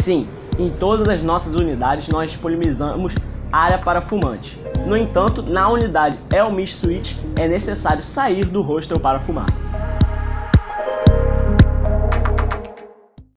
Sim, em todas as nossas unidades nós disponibilizamos área para fumante. No entanto, na unidade Elmich Suite é necessário sair do hostel para fumar.